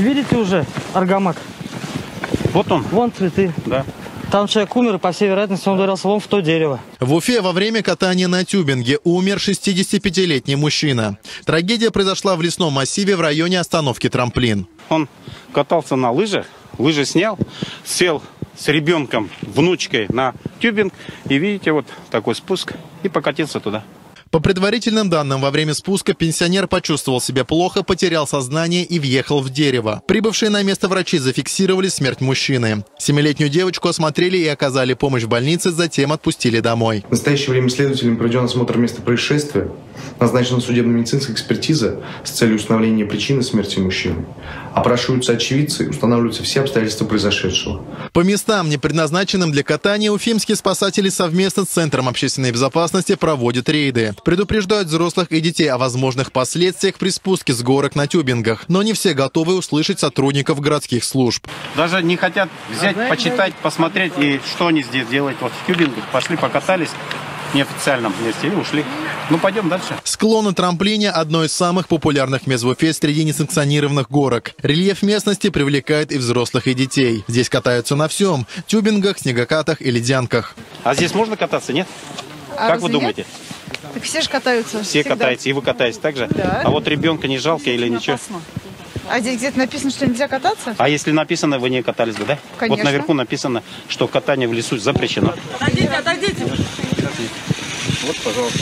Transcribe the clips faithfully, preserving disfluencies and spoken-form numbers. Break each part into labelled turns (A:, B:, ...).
A: Видите уже аргамак?
B: Вот он.
A: Вон цветы.
B: Да.
A: Там человек умер, и, по всей вероятности, он ударился вон в то дерево.
C: В Уфе во время катания на тюбинге умер шестидесятипятилетний мужчина. Трагедия произошла в лесном массиве в районе остановки «Трамплин».
B: Он катался на лыжах, лыжи снял, сел с ребенком, внучкой на тюбинг. И видите, вот такой спуск, и покатился туда.
C: По предварительным данным, во время спуска пенсионер почувствовал себя плохо, потерял сознание и въехал в дерево. Прибывшие на место врачи зафиксировали смерть мужчины. Семилетнюю девочку осмотрели и оказали помощь в больнице, затем отпустили домой.
D: В настоящее время следователям проведен осмотр места происшествия. Назначена судебно-медицинская экспертиза с целью установления причины смерти мужчины. Опрашиваются очевидцы, устанавливаются все обстоятельства произошедшего.
C: По местам, не предназначенным для катания, уфимские спасатели совместно с Центром общественной безопасности проводят рейды. Предупреждают взрослых и детей о возможных последствиях при спуске с горок на тюбингах. Но не все готовы услышать сотрудников городских служб.
B: Даже не хотят взять, почитать, посмотреть, и что они здесь делают. Вот в тюбингах пошли, покатались в неофициальном месте и ушли. Ну, пойдем дальше.
C: Склон на трамплине – одно из самых популярных мест в Уфе среди несанкционированных горок. Рельеф местности привлекает и взрослых, и детей. Здесь катаются на всем – тюбингах, снегокатах и ледянках.
B: А здесь можно кататься, нет?
E: А
B: как вы думаете?
E: Так все же катаются.
B: Все
E: всегда.
B: катаются, и вы катаетесь так же?
E: Да.
B: А вот ребенка не жалко или ничего?
E: А здесь где-то написано, что нельзя кататься?
B: А если написано, вы не катались бы, да?
E: Конечно.
B: Вот наверху написано, что катание в лесу запрещено.
E: Отойдите, отойдите.
B: Вот, пожалуйста.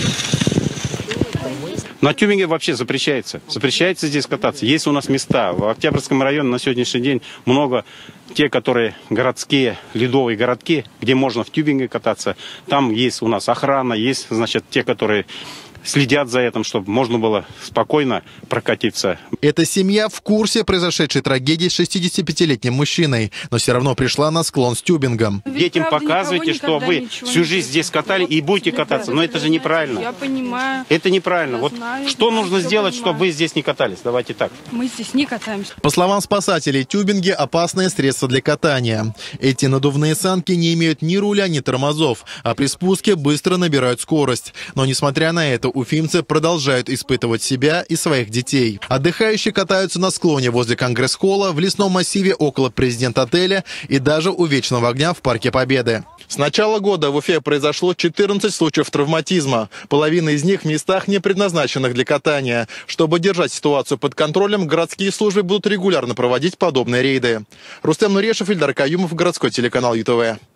B: На тюбинге вообще запрещается. Запрещается здесь кататься. Есть у нас места. В Октябрьском районе на сегодняшний день много те, которые городские, ледовые городки, где можно в тюбинге кататься. Там есть у нас охрана, есть, значит, те, которые следят за этим, чтобы можно было спокойно прокатиться.
C: Эта семья в курсе произошедшей трагедии с шестидесятипятилетним мужчиной, но все равно пришла на склон с тюбингом.
B: Детям показывайте, что вы всю жизнь здесь катали и будете кататься. Но это же неправильно.
F: Я понимаю.
B: Это неправильно.
F: Я
B: Вот
F: знаю,
B: что
F: знаю,
B: нужно
F: всё
B: сделать,
F: понимаю.
B: чтобы вы здесь не катались? Давайте так.
F: Мы здесь не катаемся.
C: По словам спасателей, тюбинги – опасное средство для катания. Эти надувные санки не имеют ни руля, ни тормозов, а при спуске быстро набирают скорость. Но несмотря на это, уфимцы продолжают испытывать себя и своих детей. Отдыхающие катаются на склоне возле Конгресс-холла, в лесном массиве около президент-отеля и даже у Вечного огня в Парке Победы. С начала года в Уфе произошло четырнадцать случаев травматизма. Половина из них в местах, не предназначенных для катания. Чтобы держать ситуацию под контролем, городские службы будут регулярно проводить подобные рейды. Рустем Нурешев, Ильдар Каюмов, городской телеканал ЮТВ.